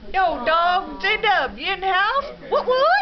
Yo, dog, J-Dub, you in the house? What?